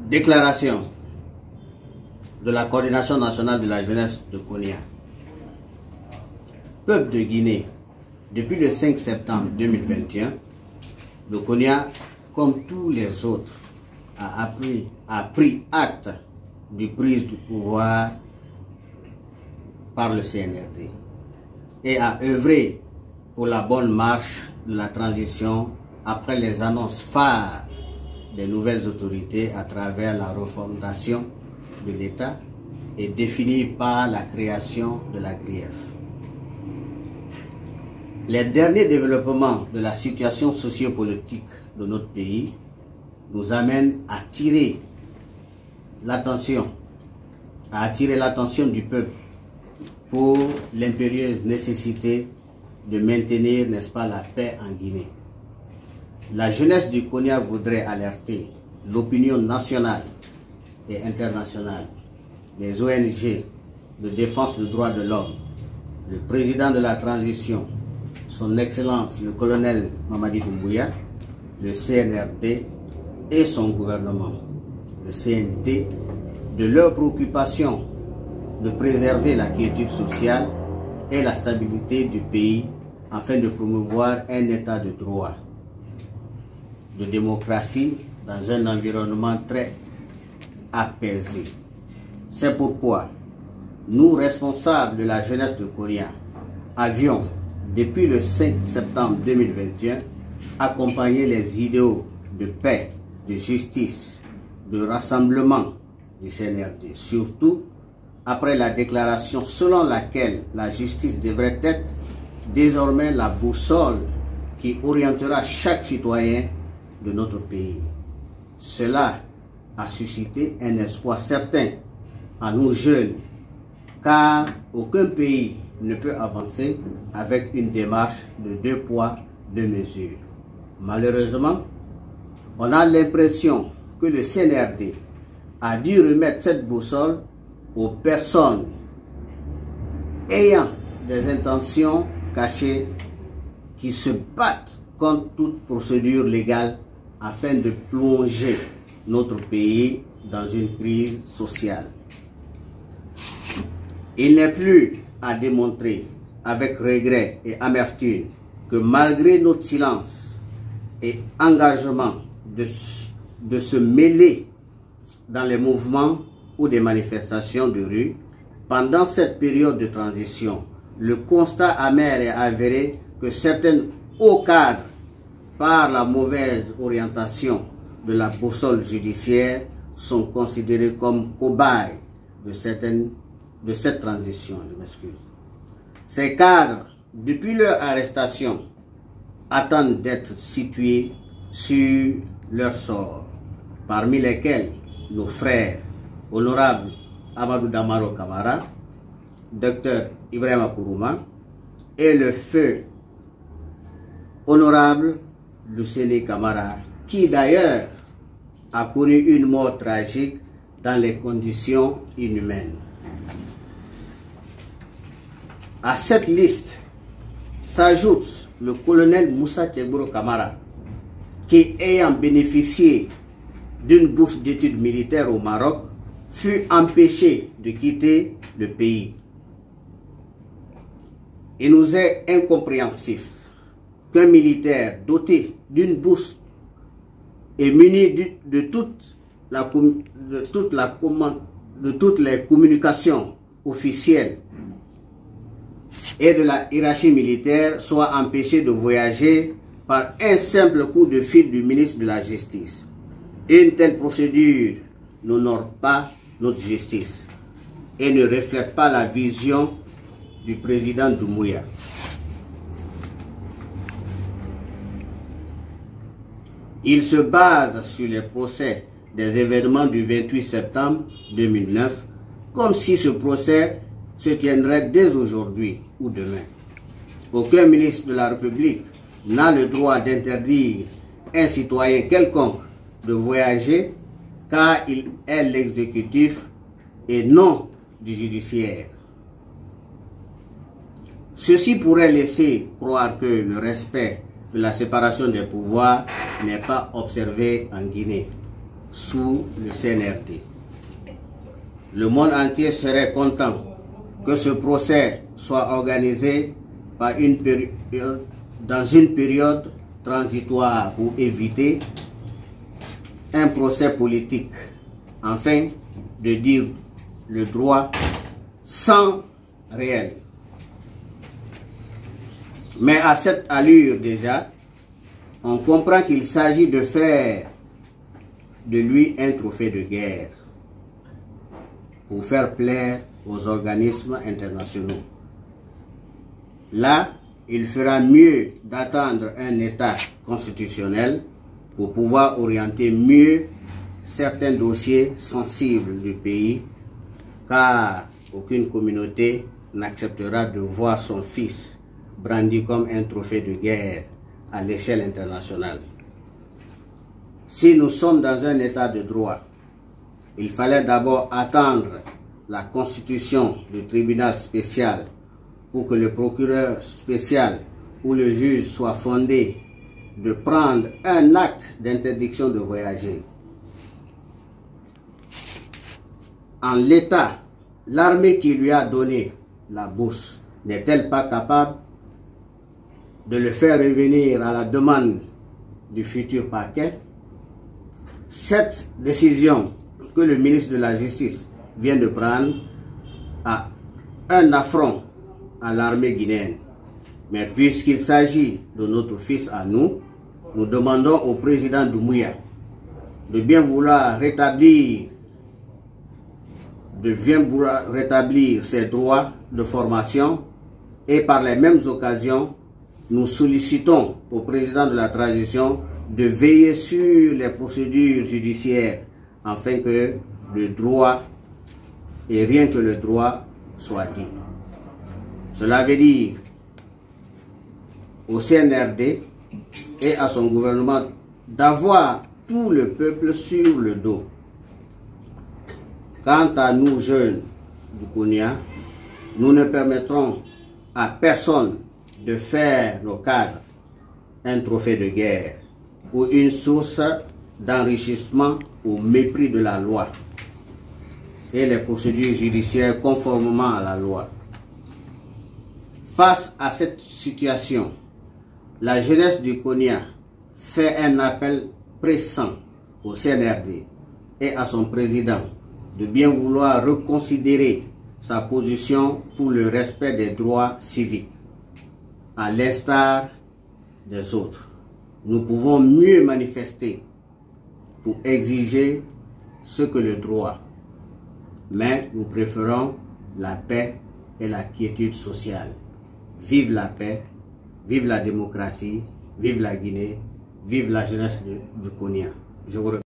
Déclaration de la Coordination nationale de la jeunesse de Konya. Peuple de Guinée, depuis le 5 septembre 2021, le Konya, comme tous les autres, a pris acte du prise du pouvoir par le CNRD et a œuvré pour la bonne marche de la transition après les annonces phares des nouvelles autorités à travers la refondation de l'État et définie par la création de la GRIEF. Les derniers développements de la situation sociopolitique de notre pays nous amènent à attirer l'attention du peuple pour l'impérieuse nécessité de maintenir, n'est-ce pas, la paix en Guinée. La jeunesse du Konya voudrait alerter l'opinion nationale et internationale, les ONG de défense des droits de l'homme, le président de la transition, son Excellence le colonel Mamadi Doumbouya, le CNRD et son gouvernement, le CNT, de leur préoccupation de préserver la quiétude sociale et la stabilité du pays afin de promouvoir un état de droit, de démocratie dans un environnement très apaisé. C'est pourquoi nous, responsables de la jeunesse de Konya, avions, depuis le 5 septembre 2021, accompagné les idéaux de paix, de justice, de rassemblement du CNRD, surtout après la déclaration selon laquelle la justice devrait être désormais la boussole qui orientera chaque citoyen de notre pays. Cela a suscité un espoir certain à nos jeunes, car aucun pays ne peut avancer avec une démarche de 2 poids, 2 mesures. Malheureusement, on a l'impression que le CNRD a dû remettre cette boussole aux personnes ayant des intentions cachées qui se battent contre toute procédure légale afin de plonger notre pays dans une crise sociale. Il n'est plus à démontrer avec regret et amertume que malgré notre silence et engagement de se mêler dans les mouvements ou des manifestations de rue, pendant cette période de transition, le constat amer est avéré que certains hauts cadres, par la mauvaise orientation de la boussole judiciaire, sont considérés comme cobayes de cette transition. Je m'excuse. Ces cadres, depuis leur arrestation, attendent d'être situés sur leur sort, parmi lesquels nos frères, honorable Amadou Damaro Camara, Dr Ibrahima Kourouma et le feu honorable Lucene Camara, qui d'ailleurs a connu une mort tragique dans les conditions inhumaines. À cette liste s'ajoute le colonel Moussa Tchegboro Camara, qui, ayant bénéficié d'une bourse d'études militaires au Maroc, fut empêché de quitter le pays. Il nous est incompréhensif qu'un militaire doté d'une bourse et muni de toutes les communications officielles et de la hiérarchie militaire soit empêché de voyager par un simple coup de fil du ministre de la Justice. Une telle procédure n'honore pas notre justice et ne reflète pas la vision du président Doumbouya. Il se base sur les procès des événements du 28 septembre 2009, comme si ce procès se tiendrait dès aujourd'hui ou demain. Aucun ministre de la République n'a le droit d'interdire un citoyen quelconque de voyager, car il est l'exécutif et non du judiciaire. Ceci pourrait laisser croire que le respect de la séparation des pouvoirs n'est pas observé en Guinée. sous le CNRD. Le monde entier serait content que ce procès soit organisé dans une période transitoire pour éviter un procès politique, afin de dire le droit sans réel. Mais à cette allure déjà, on comprend qu'il s'agit de faire de lui un trophée de guerre pour faire plaire aux organismes internationaux. Là, il fera mieux d'attendre un État constitutionnel pour pouvoir orienter mieux certains dossiers sensibles du pays, car aucune communauté n'acceptera de voir son fils brandi comme un trophée de guerre à l'échelle internationale. Si nous sommes dans un état de droit, il fallait d'abord attendre la constitution du tribunal spécial pour que le procureur spécial ou le juge soit fondé de prendre un acte d'interdiction de voyager. En l'état, l'armée qui lui a donné la bourse n'est-elle pas capable de le faire revenir à la demande du futur parquet? Cette décision que le ministre de la Justice vient de prendre a un affront à l'armée guinéenne. Mais puisqu'il s'agit de notre fils à nous, nous demandons au président Doumbouya de bien vouloir rétablir ses droits de formation, et par les mêmes occasions, nous sollicitons au président de la transition de veiller sur les procédures judiciaires afin que le droit, et rien que le droit, soit dit. Cela veut dire au CNRD et à son gouvernement d'avoir tout le peuple sur le dos. Quant à nous, jeunes du Konia, nous ne permettrons à personne de faire nos cadres un trophée de guerre ou une source d'enrichissement au mépris de la loi et les procédures judiciaires conformément à la loi. Face à cette situation, la jeunesse du Konia fait un appel pressant au CNRD et à son président de bien vouloir reconsidérer sa position pour le respect des droits civiques, à l'instar des autres. Nous pouvons mieux manifester pour exiger ce que le droit, mais nous préférons la paix et la quiétude sociale. Vive la paix, vive la démocratie, vive la Guinée, vive la jeunesse du Konia. Je vous remercie.